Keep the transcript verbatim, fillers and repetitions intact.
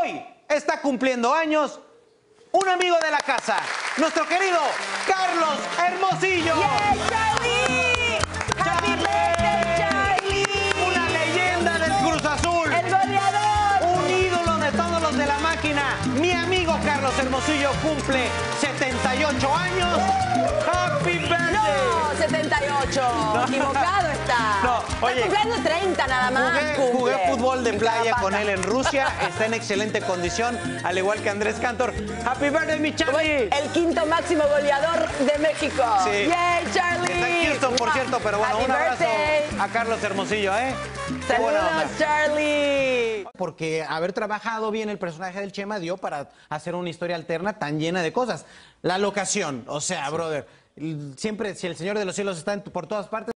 Hoy está cumpliendo años un amigo de la casa, nuestro querido Carlos Hermosillo. ¡Yay, Charlie! ¡Happy birthday, Charlie! Una leyenda del Cruz Azul. ¡El goleador! Un ídolo de todos los de la máquina. Mi amigo Carlos Hermosillo cumple setenta y ocho años. ¡Happy birthday! ¡No! setenta y ocho. No. Equivocado está. No, oye. Está cumpliendo treinta nada más. Jugué, cumple. jugué fútbol de En cada playa pata. con él en Rusia. Está en excelente condición, al igual que Andrés Cantor. ¡Happy birthday, mi Charlie! El quinto máximo goleador de México. Sí. ¡Yay, Charlie! Está en Houston, por cierto, pero bueno, Happy un abrazo birthday. a Carlos Hermosillo, ¿eh? Qué buena onda. ¡Saludos, Charlie! Porque haber trabajado bien el personaje del Chema dio para hacer una historia alterna tan llena de cosas. La locación, o sea, brother, siempre, si el Señor de los Cielos está en- por todas partes,